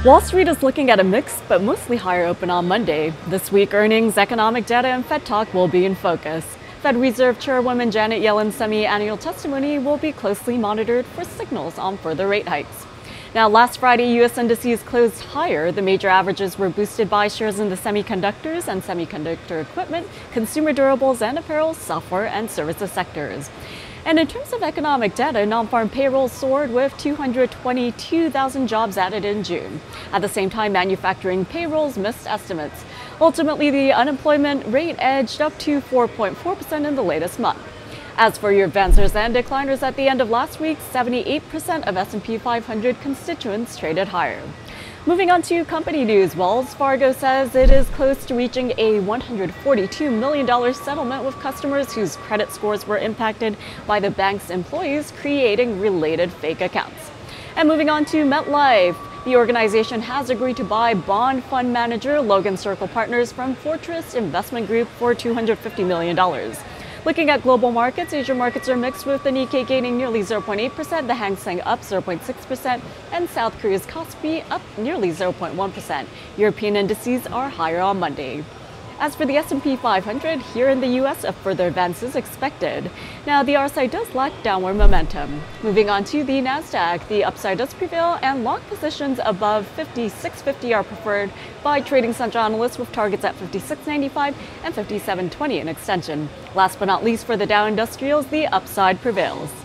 Wall Street is looking at a mixed but mostly higher open on Monday. This week, earnings, economic data, and Fed talk will be in focus. Fed Reserve Chairwoman Janet Yellen's semi-annual testimony will be closely monitored for signals on further rate hikes. Now, last Friday, U.S. indices closed higher. The major averages were boosted by shares in the semiconductors and semiconductor equipment, consumer durables and apparel, software, and services sectors. And in terms of economic data, non-farm payrolls soared with 222,000 jobs added in June. At the same time, manufacturing payrolls missed estimates. Ultimately, the unemployment rate edged up to 4.4% in the latest month. As for your advancers and decliners at the end of last week, 78% of S&P 500 constituents traded higher. Moving on to company news, Wells Fargo says it is close to reaching a $142 million settlement with customers whose credit scores were impacted by the bank's employees creating related fake accounts. And moving on to MetLife, the organization has agreed to buy bond fund manager Logan Circle Partners from Fortress Investment Group for $250 million. Looking at global markets, Asian markets are mixed with the Nikkei gaining nearly 0.8%, the Hang Seng up 0.6%, and South Korea's Kospi up nearly 0.1%. European indices are higher on Monday. As for the S&P 500, here in the U.S., a further advance is expected. Now, the RSI does lack downward momentum. Moving on to the Nasdaq, the upside does prevail, and long positions above 56.50 are preferred by trading central analysts with targets at 56.95 and 57.20 in extension. Last but not least, for the Dow Industrials, the upside prevails.